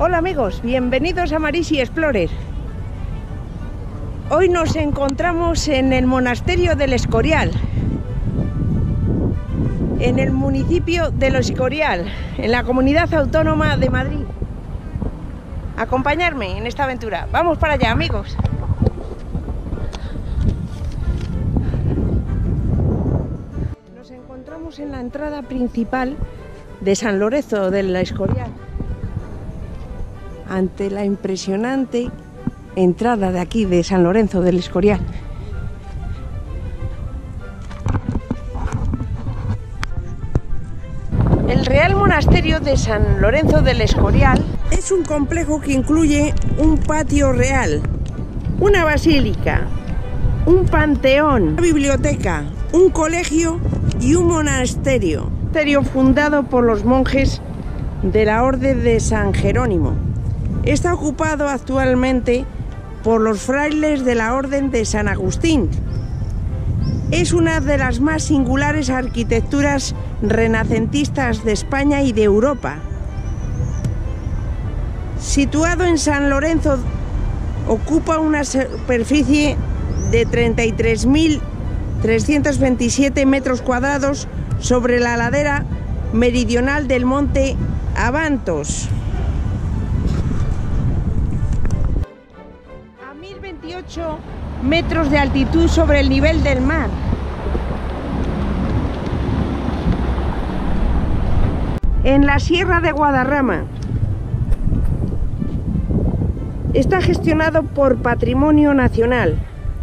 Hola amigos, bienvenidos a Marisi Explorer. Hoy nos encontramos en el monasterio del Escorial, en el municipio del Escorial, en la comunidad autónoma de Madrid. Acompañarme en esta aventura. Vamos para allá, amigos. Nos encontramos en la entrada principal de San Lorenzo del Escorial, ante la impresionante entrada de aquí de San Lorenzo del Escorial. El Real Monasterio de San Lorenzo del Escorial es un complejo que incluye un patio real, una basílica, un panteón, una biblioteca, un colegio y un monasterio. Fundado por los monjes de la Orden de San Jerónimo. Está ocupado actualmente por los frailes de la Orden de San Agustín. Es una de las más singulares arquitecturas renacentistas de España y de Europa. Situado en San Lorenzo, ocupa una superficie de 33.327 metros cuadrados sobre la ladera meridional del monte Abantos. A 1028 metros de altitud sobre el nivel del mar. En la Sierra de Guadarrama. Está gestionado por Patrimonio Nacional.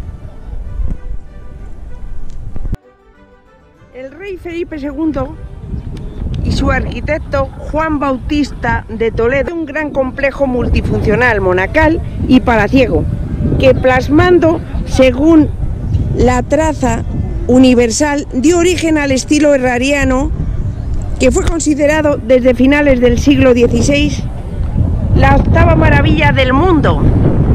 El rey Felipe II y su arquitecto Juan Bautista de Toledo, un gran complejo multifuncional monacal y palaciego, que plasmando según la traza universal dio origen al estilo herreriano, que fue considerado desde finales del siglo XVI la octava maravilla del mundo.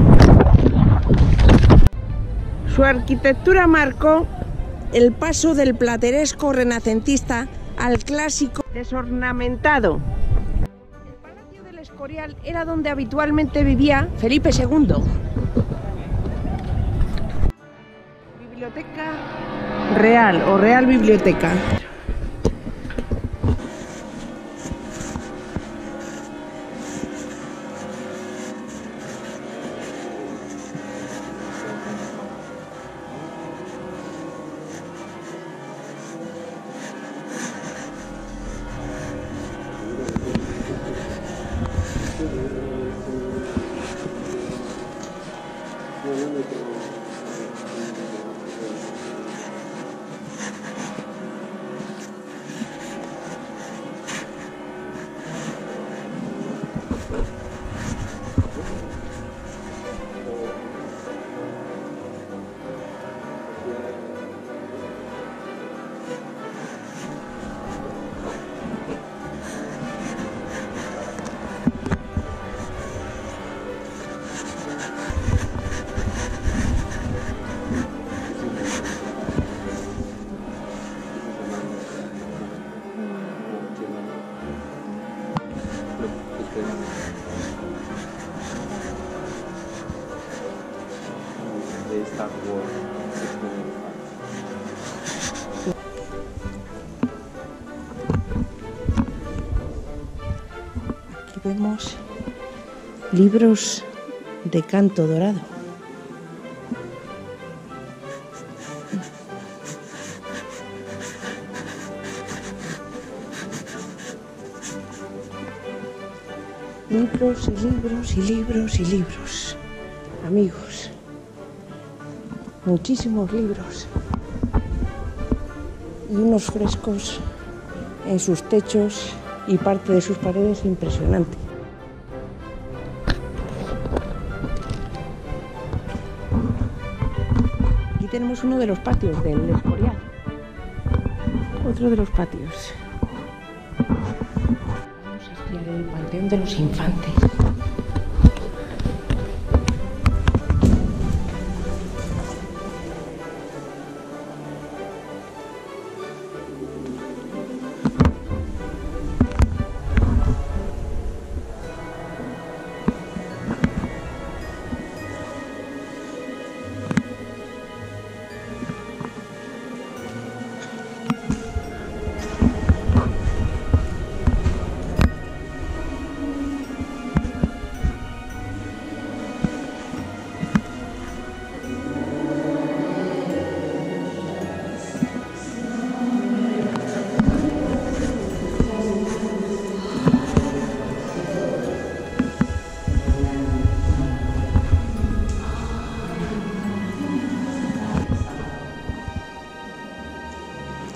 Su arquitectura marcó el paso del plateresco renacentista al clásico desornamentado. El Palacio del Escorial era donde habitualmente vivía Felipe II. Biblioteca Real o Real Biblioteca. Aquí vemos libros de canto dorado. Libros y libros y libros y libros, amigos, muchísimos libros y unos frescos en sus techos y parte de sus paredes impresionante. Aquí tenemos uno de los patios del Escorial, otro de los patios. El Panteón de los Infantes.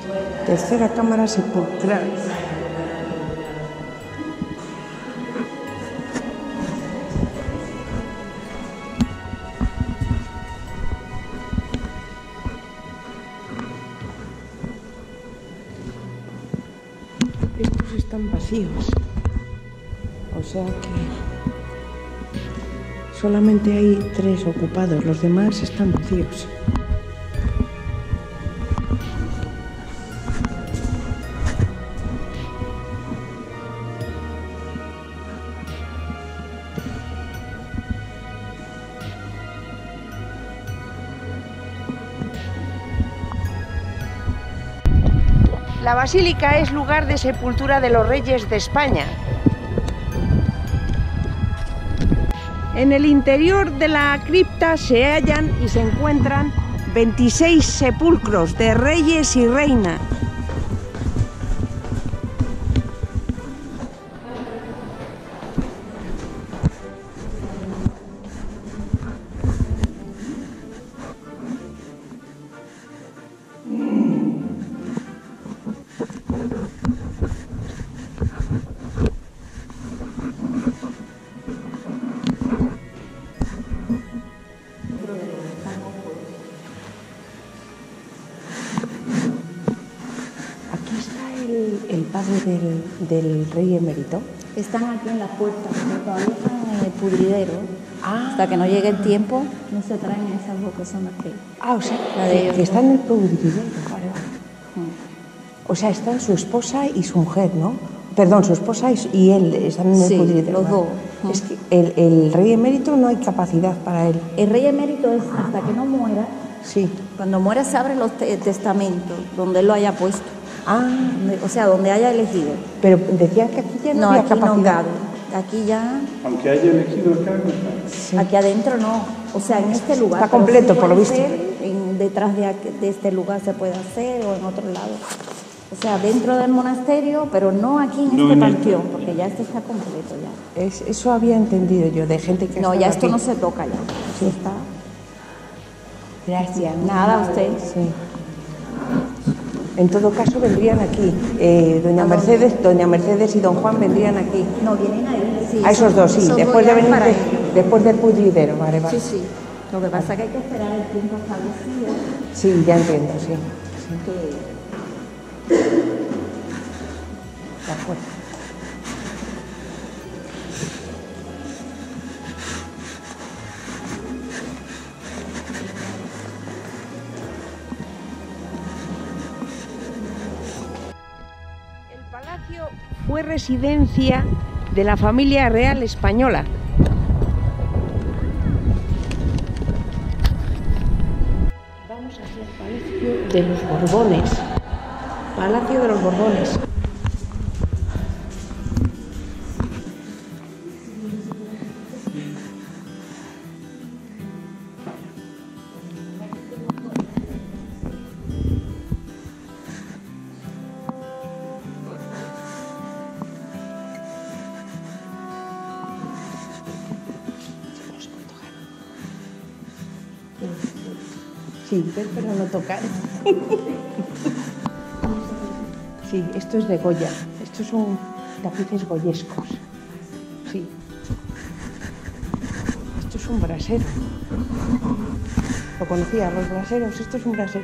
Tercera cámara sepulcral. Estos están vacíos. O sea que solamente hay 3 ocupados, los demás están vacíos. La basílica es lugar de sepultura de los reyes de España. En el interior de la cripta se hallan y se encuentran 26 sepulcros de reyes y reinas. El padre del rey emérito. Están aquí en la puerta, porque todavía están en el pudridero. Hasta que no llegue el tiempo, no se traen esas dos que son aquí. O sea, que están en el pudridero. Vale. O sea, están su esposa y su mujer, ¿no? Perdón, su esposa y él están en el pudridero. Los dos. Es que el rey emérito no hay capacidad para él. El rey emérito es hasta que no muera. Sí. Cuando muera se abre los testamentos, donde él lo haya puesto. O sea, donde haya elegido. Pero decían que aquí ya no había capacidad. No cabe. Aquí ya... Aunque haya elegido el cargo. Sí. Aquí adentro no. O sea, en este lugar. Está completo, por lo visto. Detrás de este lugar se puede hacer o en otro lado. O sea, dentro del monasterio, pero no aquí en este panteón, porque ya este está completo ya. Eso había entendido yo, de gente que no, ya esto aquí. No se toca ya. Sí. Está. Gracias. Nada, usted. Sí. En todo caso vendrían aquí. Doña Mercedes y don Juan vendrían aquí. No, vienen ahí. Sí, a esos dos, sí. Después de venir después del pudridero, vale. Sí, sí. Lo que pasa es que hay que esperar el tiempo establecido. Sí, ya entiendo, sí. De acuerdo. El palacio fue residencia de la familia real española. Vamos hacia el Palacio de los Borbones. Palacio de los Borbones. Sí, pero no tocar. Sí, esto es de Goya. Estos son tapices goyescos. Sí. Esto es un brasero. ¿Lo conocía? Los braseros. Esto es un brasero.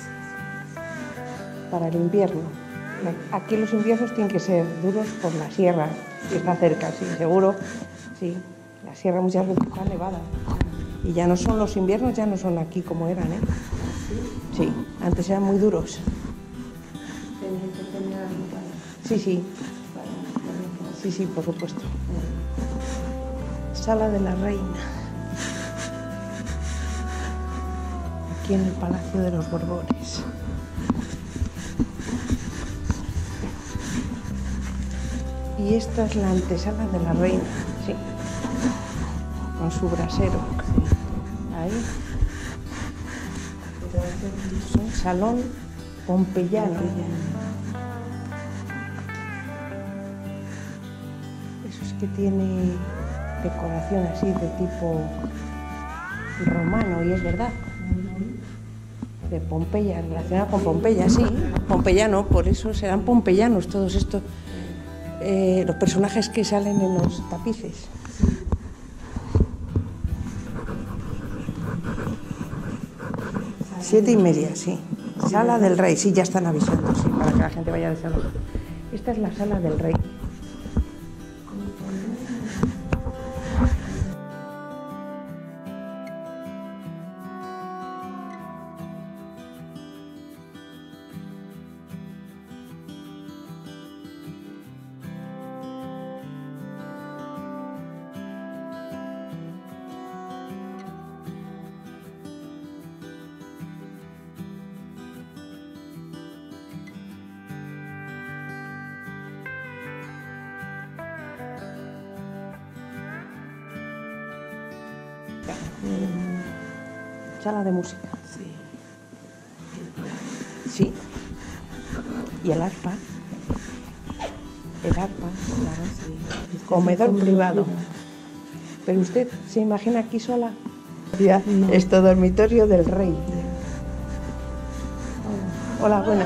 Para el invierno. Aquí los inviernos tienen que ser duros por la sierra. Y está cerca, sí, seguro. Sí. La sierra muchas veces está nevada. Y ya no son los inviernos, ya no son aquí como eran, ¿eh? Sí, antes eran muy duros. Sí, sí. Sí, sí, por supuesto. Sala de la Reina. Aquí en el Palacio de los Borbones. Y esta es la antesala de la Reina, sí. Con su brasero. Ahí. Es un salón pompeyano. Eso es que tiene decoración así de tipo romano, y es verdad. de Pompeya, relacionada con Pompeya, sí, pompeyano, por eso serán pompeyanos todos estos, los personajes que salen en los tapices. Siete y media, sí. Sala del Rey, sí, ya están avisando, sí, para que la gente vaya desalojar. Esta es la Sala del Rey. Sala de música. Sí. Y el arpa. El arpa, claro, sí. Comedor privado. Pero usted se imagina aquí sola. Esto, dormitorio del rey. Hola, buena.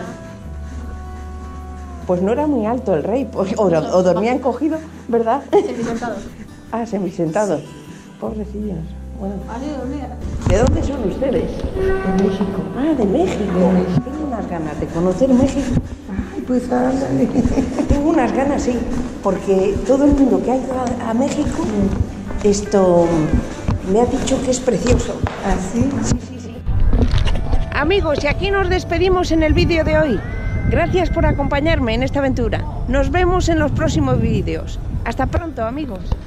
Pues no era muy alto el rey, o dormía encogido, ¿verdad? Semisentados. Ah, semisentados. Sí. Pobrecillos. Bueno. Así dormía. ¿De dónde son ustedes? De México. Ah, de México. Tengo unas ganas de conocer México. Ay, pues ándale. Tengo unas ganas, sí, porque todo el mundo que ha ido a México, esto me ha dicho que es precioso. ¿Ah, sí? Sí. Amigos, y aquí nos despedimos en el vídeo de hoy. Gracias por acompañarme en esta aventura. Nos vemos en los próximos vídeos. Hasta pronto, amigos.